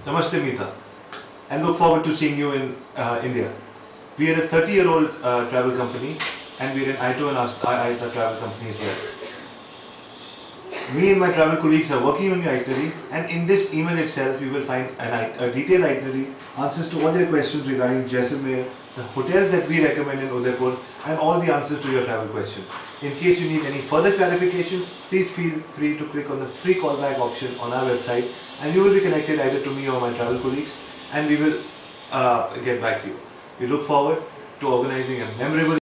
Namaste Meeta, and look forward to seeing you in India. We are a 30-year-old travel company, and we are an ITO and ITA travel company as well. Me and my travel colleagues are working on your itinerary, and in this email itself you will find a detailed itinerary, answers to all your questions regarding Jaisalmer, the hotels that we recommend in Udaipur, and all the answers to your travel questions. In case you need any further clarifications, please feel free to click on the free callback option on our website, and you will be connected either to me or my travel colleagues, and we will get back to you. We look forward to organizing a memorable